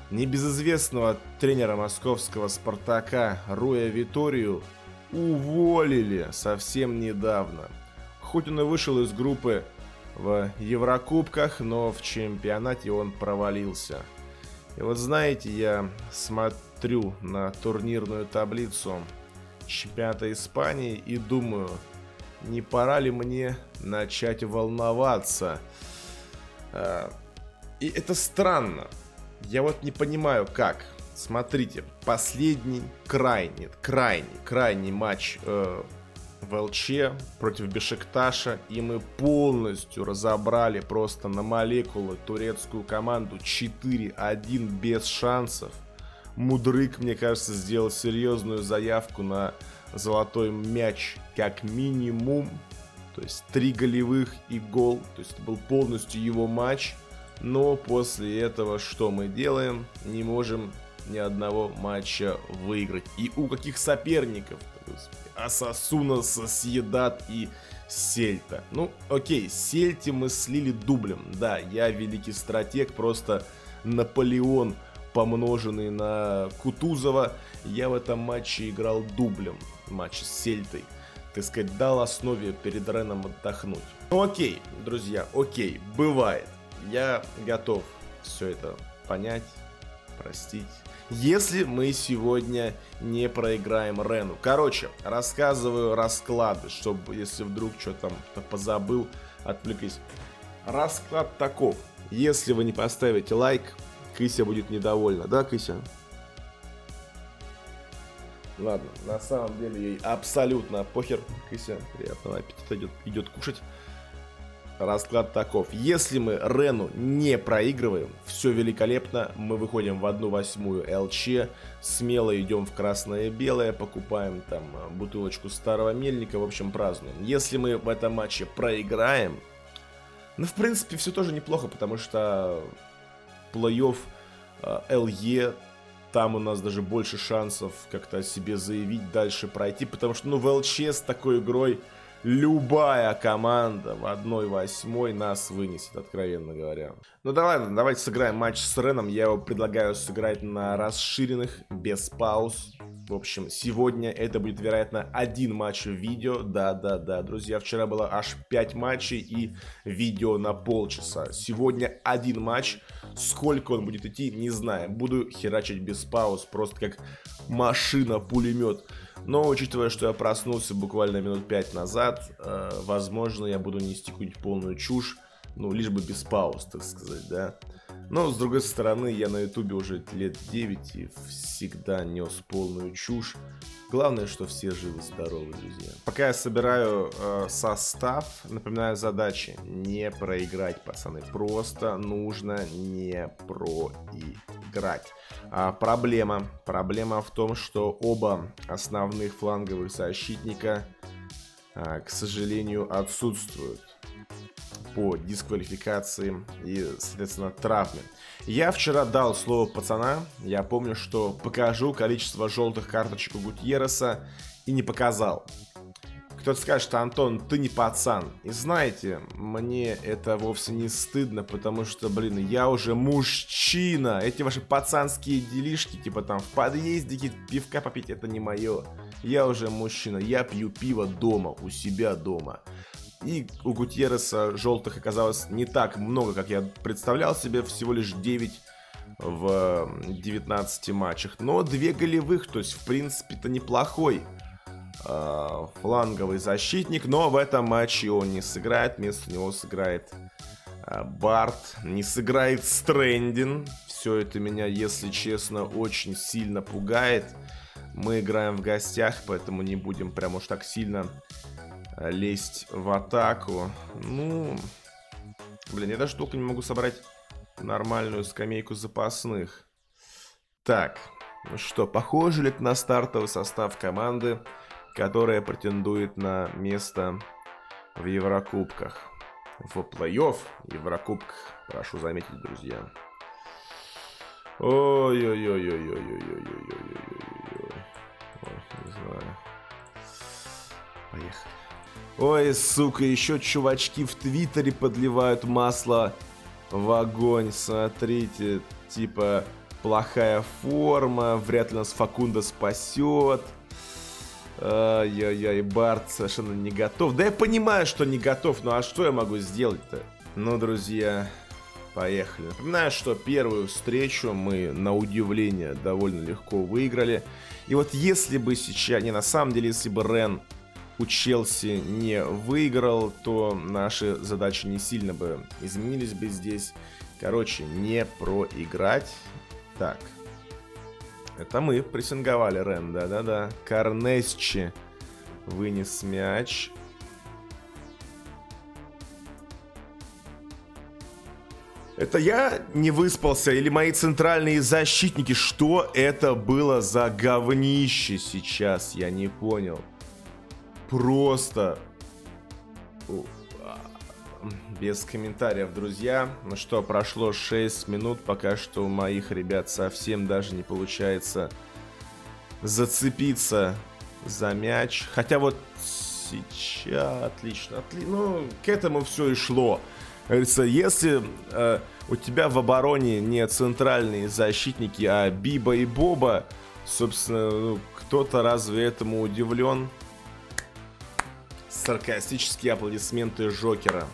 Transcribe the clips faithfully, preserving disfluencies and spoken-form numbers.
Небезызвестного тренера московского «Спартака» Руя Виторию уволили совсем недавно. Хоть он и вышел из группы в Еврокубках, но в чемпионате он провалился. И вот знаете, я смотрю на турнирную таблицу чемпионата Испании и думаю, не пора ли мне начать волноваться? И это странно. Я вот не понимаю, как. Смотрите, последний крайний, крайний, крайний матч э, в ЛЧ против Бешикташа, и мы полностью разобрали просто на молекулы турецкую команду четыре один без шансов. Мудрык, мне кажется, сделал серьезную заявку на золотой мяч как минимум. То есть три голевых и гол. То есть это был полностью его матч. Но после этого что мы делаем? Не можем ни одного матча выиграть. И у каких соперников? Осасуна, Сосьедад и Сельта. Ну, окей, Сельте мы слили дублем. Да, я великий стратег, просто Наполеон, помноженный на Кутузова. Я в этом матче играл дублем. Матч с Сельтой. Так сказать, дал основе перед Реном отдохнуть. Ну, окей, друзья, окей, бывает. Я готов все это понять, простить. Если мы сегодня не проиграем Рену. Короче, рассказываю расклады, чтобы, если вдруг что-то там позабыл, отвлекись. Расклад таков. Если вы не поставите лайк, Кыся будет недовольна. Да, Кыся? Ладно, на самом деле ей абсолютно похер. Кыся, приятного аппетита, идет, идет кушать. Расклад таков. Если мы Рену не проигрываем, все великолепно, мы выходим в одну восьмую ЛЧ, смело идем в красное и белое, покупаем там бутылочку старого мельника, в общем, празднуем. Если мы в этом матче проиграем, ну, в принципе, все тоже неплохо, потому что плей-офф ЛЕ, там у нас даже больше шансов как-то о себе заявить, дальше пройти, потому что, ну, в ЛЧ с такой игрой любая команда в одной восьмой нас вынесет, откровенно говоря. Ну давай, давайте сыграем матч с Реном. Я его предлагаю сыграть на расширенных, без пауз. В общем, сегодня это будет, вероятно, один матч в видео. Да-да-да, друзья, вчера было аж пять матчей и видео на полчаса. Сегодня один матч. Сколько он будет идти, не знаю. Буду херачить без пауз, просто как машина-пулемет. Но, учитывая, что я проснулся буквально минут пять назад, э, возможно, я буду нести какую-нибудь полную чушь, ну, лишь бы без пауз, так сказать, да. Но, с другой стороны, я на ютубе уже лет девять и всегда нес полную чушь. Главное, что все живы-здоровы, друзья. Пока я собираю э, состав, напоминаю задачи. Не проиграть, пацаны. Просто нужно не проиграть. А, проблема. Проблема в том, что оба основных фланговых защитника, а, к сожалению, отсутствуют по дисквалификации и, соответственно, травме. Я вчера дал слово пацана. Я помню, что покажу количество желтых карточек у Гутьерреса, и не показал. Кто-то скажет, что, Антон, ты не пацан. И знаете, мне это вовсе не стыдно, потому что, блин, я уже мужчина. Эти ваши пацанские делишки, типа там в подъезде пивка попить, это не мое. Я уже мужчина, я пью пиво дома, у себя дома. И у Гутьерреса желтых оказалось не так много, как я представлял себе, всего лишь девять в девятнадцати матчах. Но две голевых, то есть в принципе-то неплохой э, фланговый защитник. Но в этом матче он не сыграет, вместо него сыграет э, Барт, не сыграет Стрендин. Все это меня, если честно, очень сильно пугает. Мы играем в гостях, поэтому не будем прям уж так сильно лезть в атаку. Ну, блин, я даже толком не могу собрать нормальную скамейку запасных. Так, ну что, похоже ли это на стартовый состав команды, которая претендует на место в Еврокубках? В плей-офф Еврокубках, прошу заметить, друзья. Ой-ой-ой-ой-ой-ой-ой-ой-ой-ой-ой-ой. Ой, не знаю. Поехали. Ой, сука, еще чувачки в Твиттере подливают масло в огонь. Смотрите, типа, плохая форма, вряд ли нас Факундо спасет. Ай-яй-яй, Барт совершенно не готов. Да я понимаю, что не готов, ну а что я могу сделать-то? Ну, друзья, поехали. Напоминаю, что первую встречу мы, на удивление, довольно легко выиграли. И вот если бы сейчас, не на самом деле, если бы Рен у Челси не выиграл, то наши задачи не сильно бы изменились бы здесь. Короче, не проиграть. Так. Это мы прессинговали Рен, да-да-да. Карнесчи вынес мяч. Это я не выспался или мои центральные защитники? Что это было за говнище сейчас? Я не понял. Просто... Без комментариев, друзья. Ну что, прошло шесть минут. Пока что у моих ребят совсем даже не получается зацепиться за мяч. Хотя вот сейчас... Отлично. Отли... Ну, к этому все и шло. Говорится, если э, у тебя в обороне не центральные защитники, а Биба и Боба, собственно, ну, кто-то разве этому удивлен? Саркастические аплодисменты Жокера.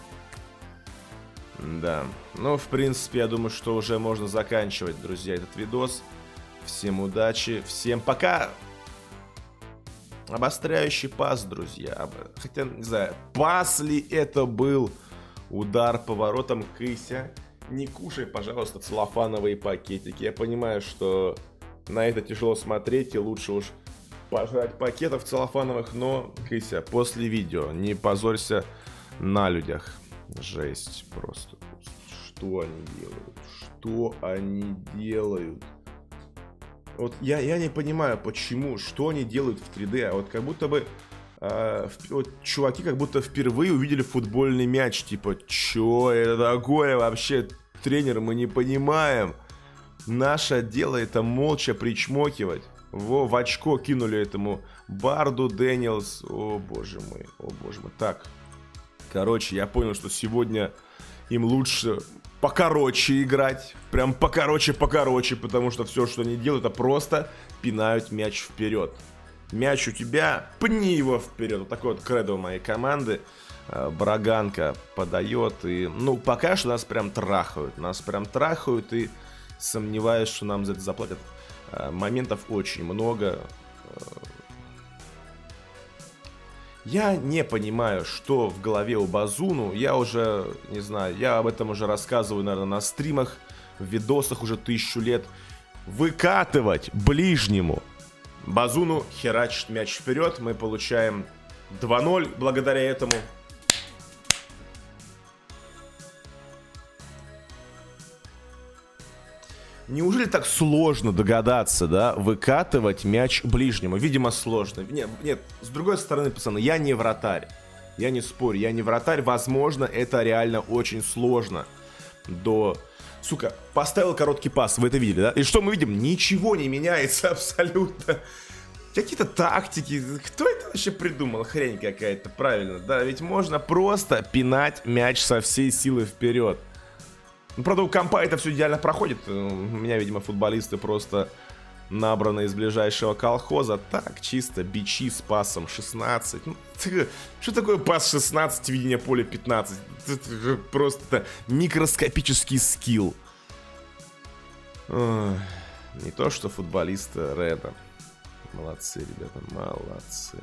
Да, ну, в принципе, я думаю, что уже можно заканчивать, друзья, этот видос. Всем удачи, всем пока. Обостряющий пас, друзья. Хотя, не знаю, пас ли это был? Удар поворотом. Кыся, не кушай, пожалуйста, целлофановые пакетики. Я понимаю, что на это тяжело смотреть, и лучше уж пожрать пакетов целлофановых, но, Кыся, после видео не позорься на людях. Жесть просто. Что они делают? Что они делают? Вот я, я не понимаю, почему, что они делают в три дэ. А вот как будто бы э, вот, чуваки как будто впервые увидели футбольный мяч. Типа, чё это такое вообще? Тренер, мы не понимаем. Наше дело это молча причмокивать. Во, в очко кинули этому Барду Дэниелс. О боже мой, о боже мой. Так. Короче, я понял, что сегодня им лучше покороче играть. Прям покороче-покороче, потому что все, что они делают, это просто пинают мяч вперед. Мяч у тебя, пни его вперед. Вот такой вот кредо моей команды. Браганка подает. И, ну, пока что нас прям трахают. Нас прям трахают, и сомневаюсь, что нам за это заплатят. Моментов очень много. Я не понимаю, что в голове у Базуну. Я уже, не знаю, я об этом уже рассказываю, наверное, на стримах, в видосах уже тысячу лет. Выкатывать ближнему. Базуну херачит мяч вперед. Мы получаем два ноль благодаря этому. Неужели так сложно догадаться, да, выкатывать мяч ближнему? Видимо, сложно. Нет, нет, с другой стороны, пацаны, я не вратарь. Я не спорю, я не вратарь. Возможно, это реально очень сложно. До... Сука, поставил короткий пас, вы это видели, да? И что мы видим? Ничего не меняется абсолютно. Какие-то тактики. Кто это вообще придумал? Хрень какая-то, правильно. Да, ведь можно просто пинать мяч со всей силы вперед. Ну, правда, у компа это все идеально проходит. У меня, видимо, футболисты просто набраны из ближайшего колхоза. Так, чисто бичи с пасом шестнадцать. Ну, что такое пас шестнадцать, видение поля пятнадцать? Это просто микроскопический скилл. Ой, не то, что футболисты Реда. Молодцы, ребята, молодцы.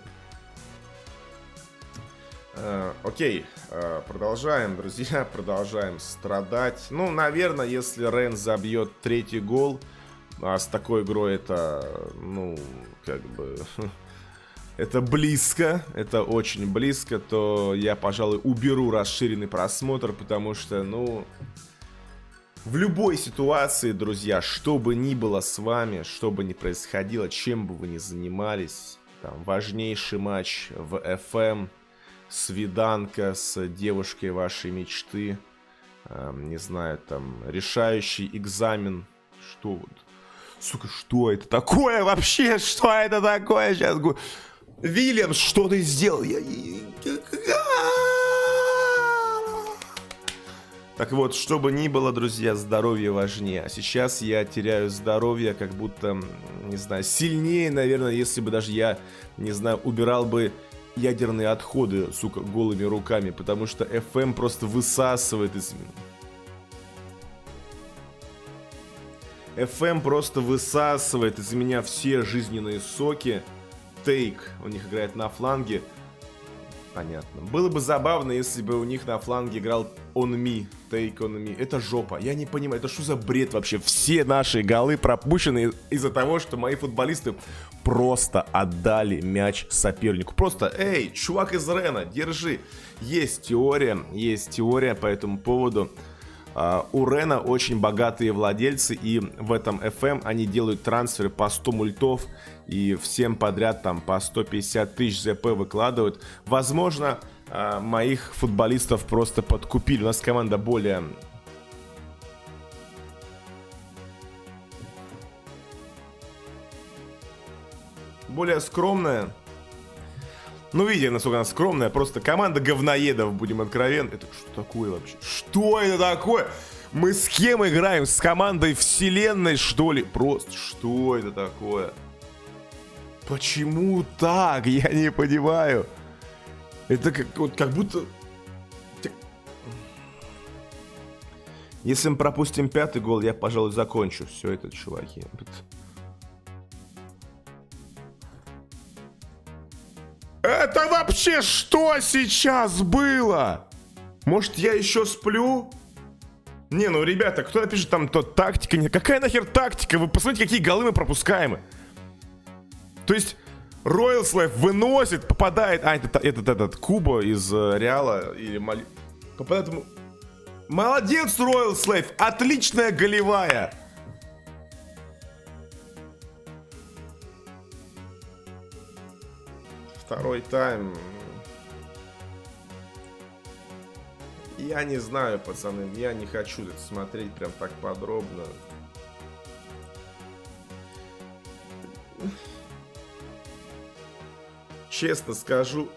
Uh, окей, uh, продолжаем, друзья, продолжаем страдать. Ну, наверное, если Рен забьет третий гол, а с такой игрой это, ну, как бы, это близко, это очень близко, то я, пожалуй, уберу расширенный просмотр, потому что, ну, в любой ситуации, друзья, что бы ни было с вами, что бы ни происходило, чем бы вы ни занимались, там, важнейший матч в эф эм, свиданка с девушкой вашей мечты, э, не знаю, там, решающий экзамен, что вот, сука, что это такое вообще, что это такое сейчас, Вильямс, что ты сделал, я... Так вот, что бы ни было, друзья, здоровье важнее. А сейчас я теряю здоровье, как будто, не знаю, сильнее, наверное, если бы даже я, не знаю, убирал бы ядерные отходы, сука, голыми руками. Потому что эф эм просто высасывает из... эф эм просто высасывает из меня все жизненные соки. Тейк у них играет на фланге. Понятно. Было бы забавно, если бы у них на фланге играл On Me, Take On Me. Это жопа. Я не понимаю, это что за бред вообще? Все наши голы пропущены из-за того, что мои футболисты просто отдали мяч сопернику. Просто, эй, чувак из Рена, держи. Есть теория, есть теория по этому поводу. Uh, у Рена очень богатые владельцы, и в этом эф эм они делают трансферы по сто мультов, и всем подряд там по сто пятьдесят тысяч зэ пэ выкладывают. Возможно, uh, моих футболистов просто подкупили. У нас команда более... более скромная. Ну, видите, насколько она скромная. Просто команда говноедов, будем откровенны. Это что такое вообще? Что это такое? Мы с кем играем? С командой вселенной, что ли? Просто, что это такое? Почему так? Я не понимаю. Это как, вот, как будто... Если мы пропустим пятый гол, я, пожалуй, закончу все это, чуваки. Это вообще что сейчас было? Может, я еще сплю? Не, ну, ребята, кто напишет там, то тактика? Какая нахер тактика? Вы посмотрите, какие голы мы пропускаем. То есть, Royal Slave выносит, попадает... А, этот, этот, этот Куба из э, Реала или Мали... Попадает ему... Молодец, Royal Slave! Отличная голевая! Второй тайм. Я не знаю, пацаны. Я не хочу это смотреть прям так подробно. Честно скажу.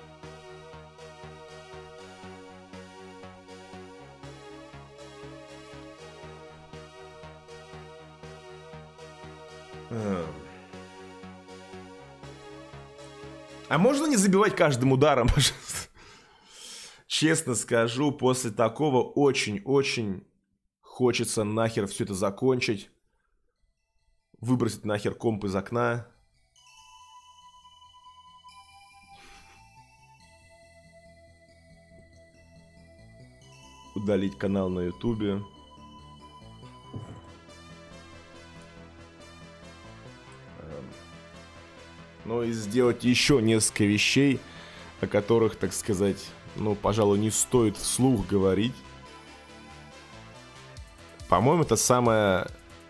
А можно не забивать каждым ударом, пожалуйста? Честно скажу, после такого очень-очень хочется нахер все это закончить. Выбросить нахер комп из окна. Удалить канал на ютубе. Ну и сделать еще несколько вещей, о которых, так сказать, ну, пожалуй, не стоит вслух говорить. По-моему, это самое...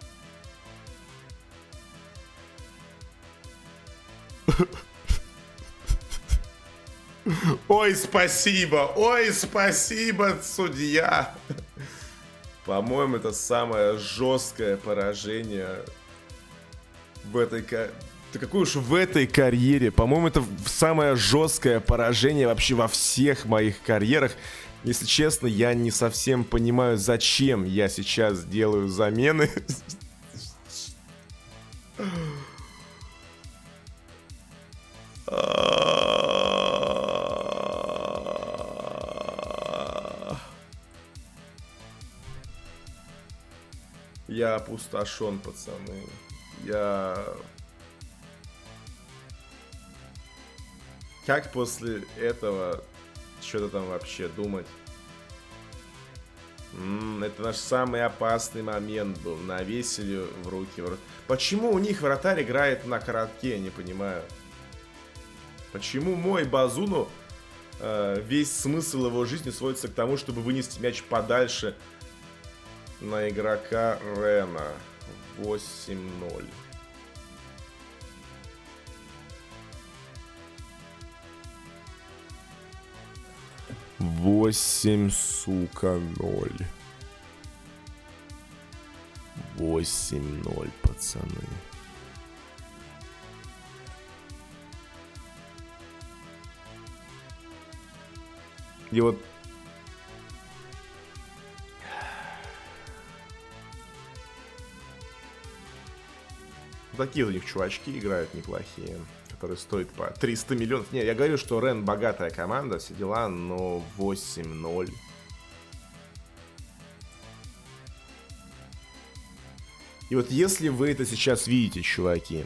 Ой, спасибо! Ой, спасибо, судья! По-моему, это самое жесткое поражение в этой... Да какое уж в этой карьере. По-моему, это самое жесткое поражение вообще во всех моих карьерах. Если честно, я не совсем понимаю, зачем я сейчас делаю замены. Я опустошен, пацаны. Я... Как после этого что-то там вообще думать? М-м, это наш самый опасный момент был. Навесили в руки. Почему у них вратарь играет на коротке, я не понимаю. Почему мой Базуну, э, весь смысл его жизни сводится к тому, чтобы вынести мяч подальше на игрока Рена. восемь ноль. Восемь, сука, ноль. Восемь ноль, пацаны. И вот... Такие у них чувачки играют неплохие, которые стоят по триста миллионов. Не, я говорю, что Рен богатая команда, все дела, но восемь ноль. И вот если вы это сейчас видите, чуваки,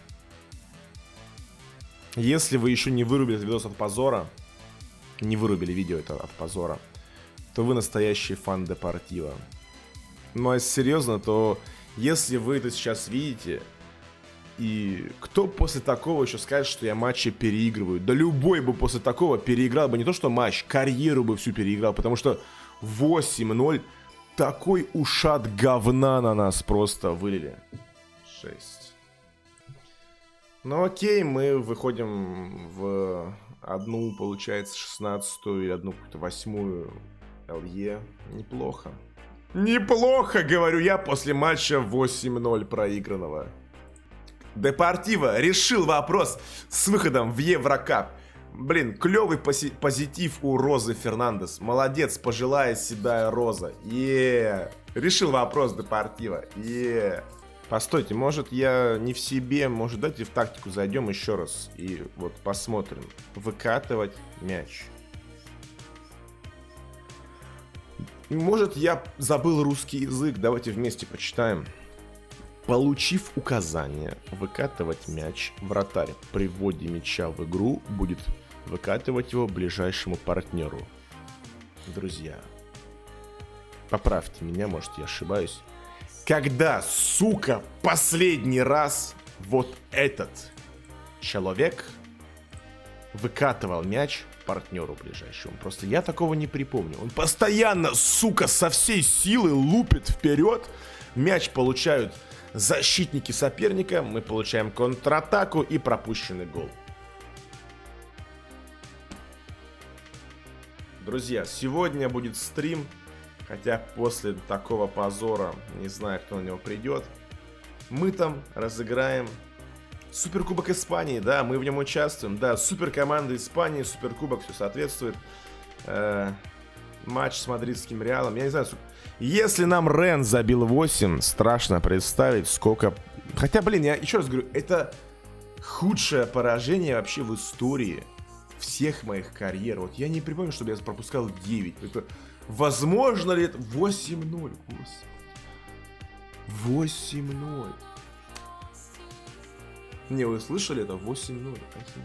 если вы еще не вырубили этот видос от позора, не вырубили видео это от позора, то вы настоящий фан Депортива. Ну а если серьезно, то если вы это сейчас видите, и кто после такого еще скажет, что я матчи переигрываю? Да любой бы после такого переиграл бы, не то что матч, карьеру бы всю переиграл, потому что восемь ноль, такой ушат говна на нас просто вылили. шесть. Ну окей, мы выходим в одну, получается, шестнадцатую или одну какую-то восьмую эл е. Неплохо. Неплохо, говорю я, после матча восемь ноль проигранного. Депортиво решил вопрос с выходом в Еврокап. Блин, клевый пози позитив у Розы Фернандес. Молодец, пожилая седая Роза. Еее. Решил вопрос Депортиво. Еее. Постойте, может я не в себе, может давайте в тактику зайдем еще раз и вот посмотрим. Выкатывать мяч. Может я забыл русский язык, давайте вместе почитаем. Получив указание выкатывать мяч, вратарь при вводе мяча в игру будет выкатывать его ближайшему партнеру. Друзья, поправьте меня, может я ошибаюсь. Когда, сука, последний раз вот этот человек выкатывал мяч партнеру ближайшему? Просто я такого не припомню. Он постоянно, сука, со всей силы лупит вперед. Мяч получают защитники соперника. Мы получаем контратаку и пропущенный гол. Друзья, сегодня будет стрим. Хотя после такого позора не знаю, кто на него придет. Мы там разыграем Суперкубок Испании, да, мы в нем участвуем. Да, суперкоманда Испании, Суперкубок, все соответствует. Э-э- матч с мадридским Реалом. Я не знаю, если нам Рен забил восемь, страшно представить, сколько... Хотя, блин, я еще раз говорю, это худшее поражение вообще в истории всех моих карьер. Вот я не припомню, чтобы я пропускал девять. Это... Возможно ли это? восемь ноль, господи. восемь ноль. Не, вы слышали это? восемь ноль.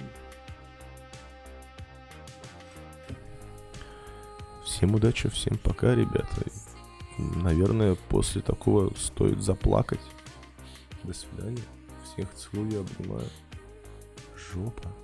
Всем удачи, всем пока, ребята. Наверное, после такого стоит заплакать. До свидания. Всех целую, обнимаю. Жопа.